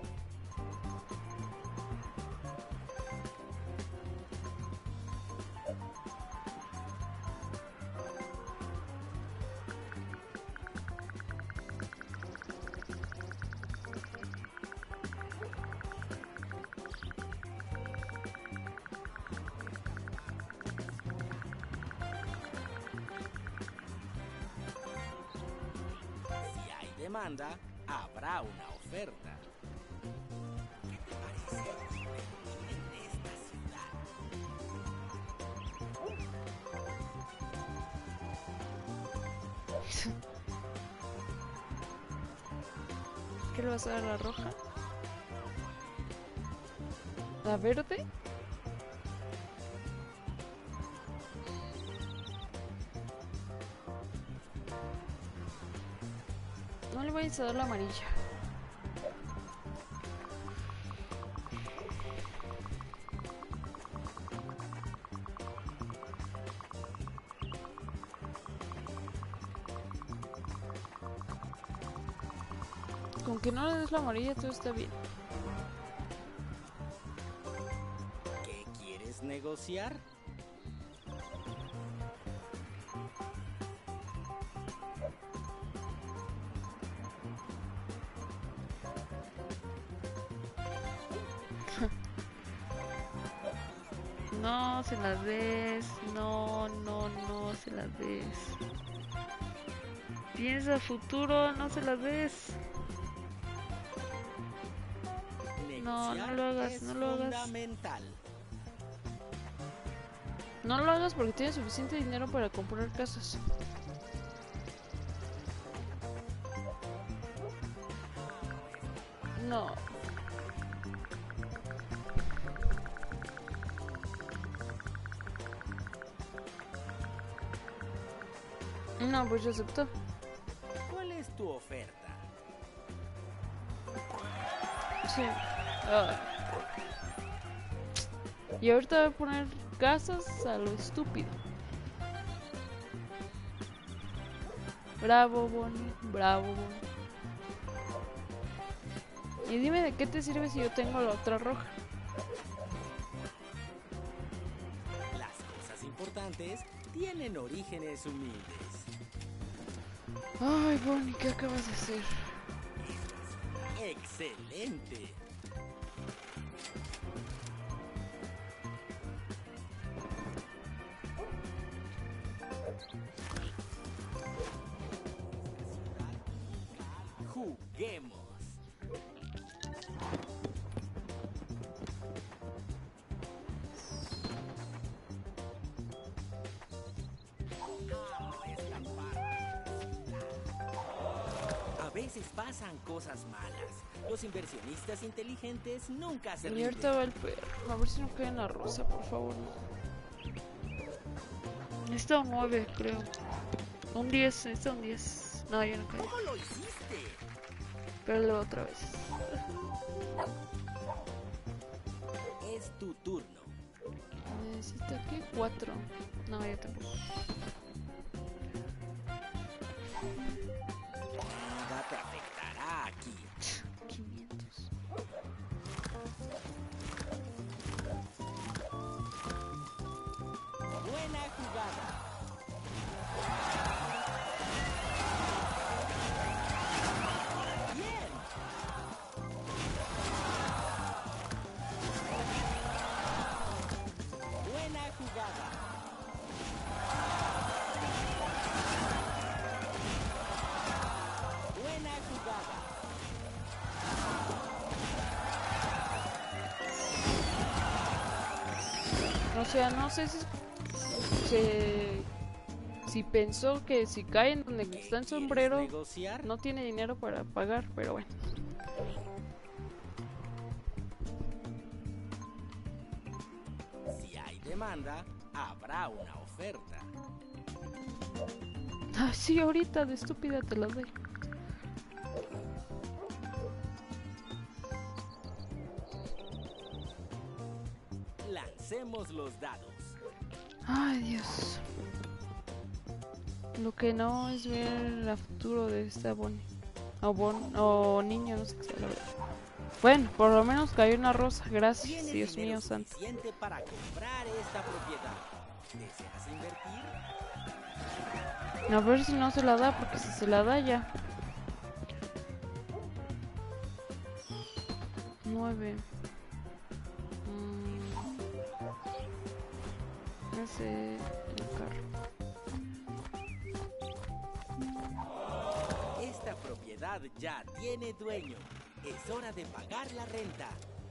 Si hay demanda, habrá una oferta. ¿Qué te parece en esta ciudad? ¿Qué le vas a dar a la roja? ¿La verde? No le vayas a dar la amarilla. Con que no le des la amarilla todo está bien. ¿Qué quieres negociar? No se las des. No, no, no se las des. Piensa futuro, no se las des. No, no lo hagas, es no lo hagas. fundamental. No lo hagas porque tienes suficiente dinero para comprar casas. No. No, pues yo acepto. ¿Cuál es tu oferta? Sí. Ah. Y ahorita voy a poner casas a lo estúpido. Bravo, Bonnie. Bravo, Bonnie. Y dime de qué te sirve si yo tengo la otra roja. Las cosas importantes tienen orígenes humildes. Ay, Bonnie, ¿qué acabas de hacer? ¡Excelente! Juguemos. A veces pasan cosas malas. Los inversionistas inteligentes nunca se Y ahorita rinden. va el perro. A ver si no cae en la rosa, por favor. Está un nueve, creo. Un diez, está un diez. No, ya no cae. ¿Cómo lo hiciste? Pero luego otra vez. Es tu turno. Necesita que cuatro. No, ya tampoco. Nada te afectará aquí. quinientos. Buena jugada. Bien. Buena jugada. O sea, no sé si, si, si pensó que si cae en donde está el sombrero negociar? no tiene dinero para pagar, pero bueno. Si hay demanda, habrá una oferta. Ah, sí, ahorita de estúpida te la doy. Lancemos los dados. Ay, Dios. Lo que no es ver el futuro de esta Bonnie. O, bon, o niño, no sé qué sea la verdad. Bueno, por lo menos cayó una rosa. Gracias, ¿Tienes Dios dinero mío santo. suficiente para comprar esta propiedad? ¿Deseas invertir? A ver si no se la da, porque si se la da ya. Nueve. Mm. Ese el carro. Esta propiedad ya tiene dueño. Es hora de pagar la renta.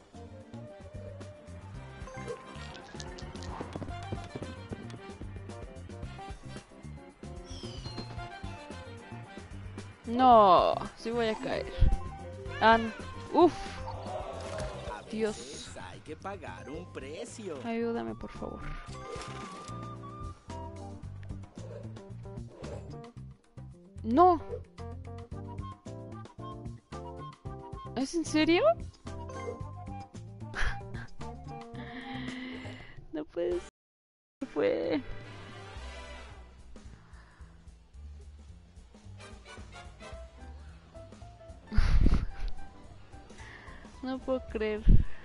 No, sí voy a caer. Ah, no. Uf, A Dios. veces hay que pagar un precio. Ayúdame por favor. No. ¿Es en serio? No puede ser. ¿Qué fue? No puedo creer.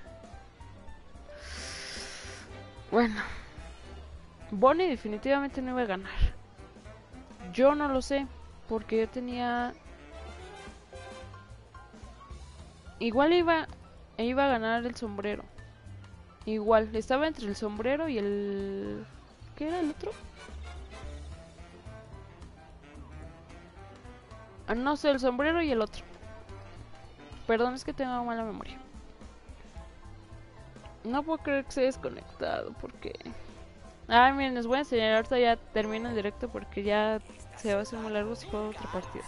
Bueno. Bonnie definitivamente no iba a ganar. Yo no lo sé. Porque yo tenía... Igual iba... Iba a ganar el sombrero. Igual. Estaba entre el sombrero y el... ¿Qué era el otro? Ah, no sé, el sombrero y el otro. Perdón, es que tengo mala memoria. No puedo creer que se haya desconectado porque... Ah, miren, les voy a enseñar. Ahorita ya termino el directo porque ya se va a hacer muy largo si juego otra partida.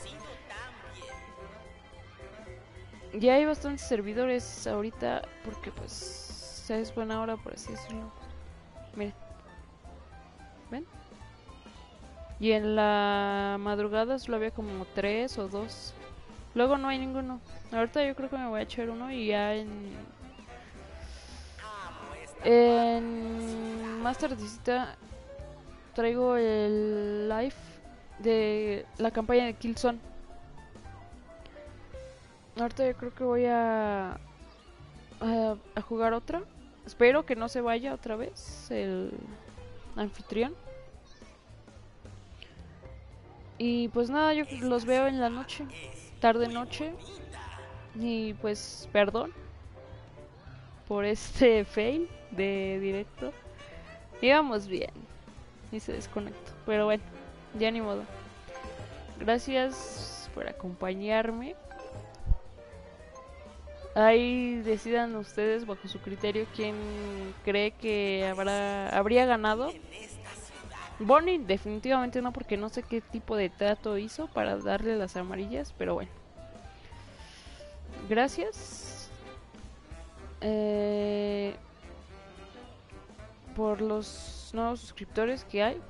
Ya hay bastantes servidores ahorita porque pues es buena hora por así decirlo. Miren. ¿Ven? Y en la madrugada solo había como tres o dos. Luego no hay ninguno. Ahorita yo creo que me voy a echar uno y ya en... En más tardecita traigo el live de la campaña de Killzone. Ahorita yo creo que voy a, a a jugar otra. Espero que no se vaya otra vez el anfitrión. Y pues nada, yo los veo en la noche, tarde noche. Y pues perdón por este fail de directo. Íbamos bien y se desconectó, pero bueno, ya ni modo. Gracias por acompañarme. Ahí decidan ustedes bajo su criterio quién cree que habrá habría ganado. Bonnie definitivamente no, porque no sé qué tipo de trato hizo para darle las amarillas, pero bueno. Gracias eh, por los nuevos suscriptores que hay.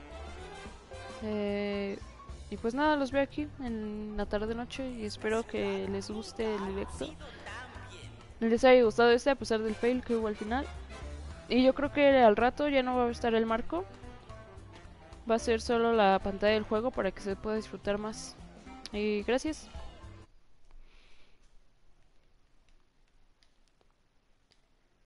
Eh, y pues nada, los veo aquí en la tarde noche y espero que les guste el directo. Les haya gustado este a pesar del fail que hubo al final. Y yo creo que al rato ya no va a estar el marco. Va a ser solo la pantalla del juego para que se pueda disfrutar más. Y gracias.